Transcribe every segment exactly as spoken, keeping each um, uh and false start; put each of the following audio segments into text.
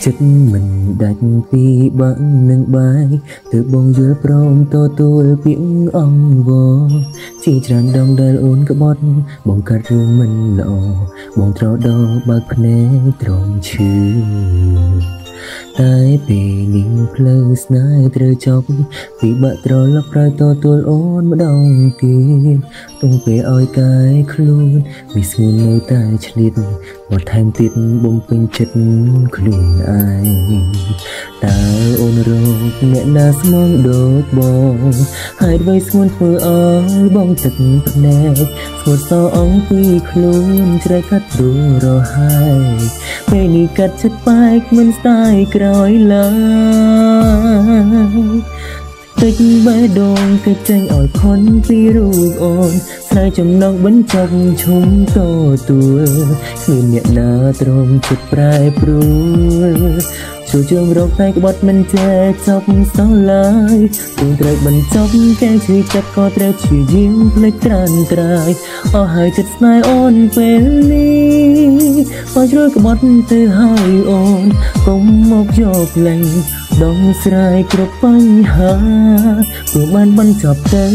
ចិត្តមិនដាច់ពីបាក់នឹងបាយទើបបងយល់ព្រមទទួលពាក្យអង្វរជាច្រើនដងដែលអូនក្បត់បងកាត់រឿងមិនល្អបងត្រដោបើកភ្នែកត្រង់ឈឺតែពេលនេះផ្លូវស្នេហ៍ត្រូវចប់ពីបាក់ត្រឡប់ប្រយទទួលអូនម្ដងទៀតទុំពេលឲ្យកាយខ្លួនវាស្ងួននៅតែឆ្លៀតមកថែមទៀតបំពេញចិត្តខ្លួនឯងតើអូនរកអ្នកណាស្មងដូចបងហើយអ្វីស្ងួនធ្វើឲ្យបងទឹកភ្នែកស្ងួនសអងពីខ្លួនជ្រៅកាត់ដួលរហើយពេលនេះកាត់ចិត្តបែកមិនស្ដាយក្រោយឡើយតិចបេះដូងគេចេញឲ្យខុនពីរូបអូនស្នេហ៍ចំណងបញ្ចប់ឈុំតទួលគ្មានអ្នកណាទ្រាំចិត្តប្រែប្រួលជួយជើងរកតែក្បត់មិនចេះចប់សោះឡើយទោះត្រូវបញ្ចប់កែឈឺចិត្តក៏ត្រូវព្យាយាមភ្លេចត្រានត្រាយអស់ហើយចិត្តស្នេហ៍អូនពេលនេះបើជ្រុលក្បត់ទៅហើយអូនកុំមកយកលែងដងស្រាយគ្រប់បញ្ហាព្រោះបានបញ្ចប់ទៅ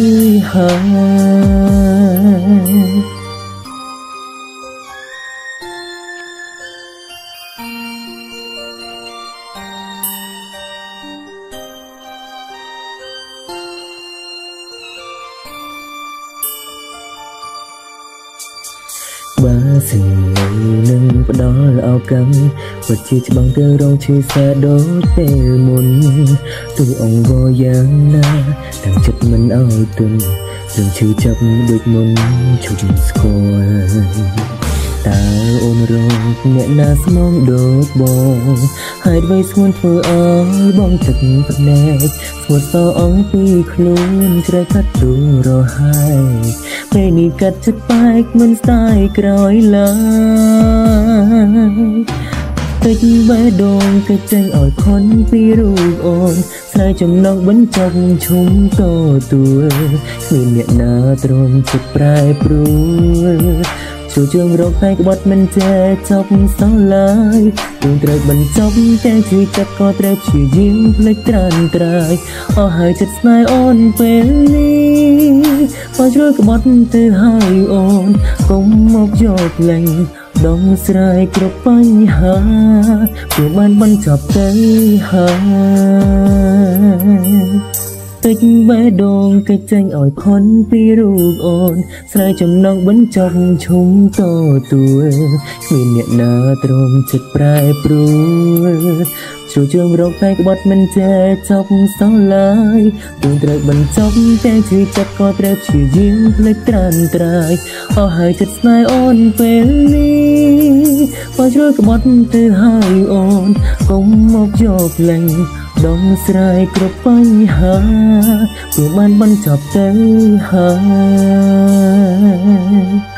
ហើយបើសិននៅនឹងផ្ដល់ឱកាសពិតជាច្បាំងទៅរងឈឺសាដូចពេលមុនទូអង្គយ៉ាងណាទាំងចិត្តមិនឲ្យទន់នឹងឈឺចាប់ដូចមុនឈប់ស្គាល់តើអូនរកអ្នកណាស្មងដូចបងហើយអ្វីស្ងួនធ្វើឲ្យបងទឹកភ្នែកស្ងួនសអងពីខ្លួនជ្រៅកាត់ដួលរហើយពេលនេះកាត់ចិត្តបែកមិនស្ដាយក្រោយឡើយតិចបេះដូងគេចេញឲ្យខុនពីរូបអូនស្នេហ៍ចំណងបញ្ចប់ឈុំតទួលគ្មានអ្នកណាទ្រាំចិត្តប្រែប្រួលជួយជើងរកតែក្បត់មិនចេះចប់សោះឡើយទោះត្រូវបញ្ចប់តែឈឺចិត្តក៏ត្រូវព្យាយាមភ្លេចត្រានត្រាយអស់ហើយចិត្តស្នេហ៍អូនពេលនេះបើជ្រុលក្បត់ទៅហើយអូនកុំមកយកលែងដងស្រាយគ្រប់បញ្ហាព្រោះបានបញ្ចប់ទៅហើយតិចបេះដូងគេចេញឲ្យខុនពីរូបអូនស្នេហ៍ចំណងបញ្ចប់ឈុំតទួលគ្មានអ្នកណាទ្រាំចិត្តប្រែប្រួលជួយជើងរកតែក្បត់មិនចេះចប់សោះឡើយទោះត្រូវបញ្ចប់តែឈឺចិត្តក៏ត្រូវព្យាយាមភ្លេចត្រានត្រាយអស់ហើយចិត្តស្នេហ៍អូនពេលនេះបើជ្រុលក្បត់ទៅហើយអូនកុំមកយកលែងដងស្រាយគ្រប់បញ្ហាព្រោះបានបញ្ចប់ទៅហើយ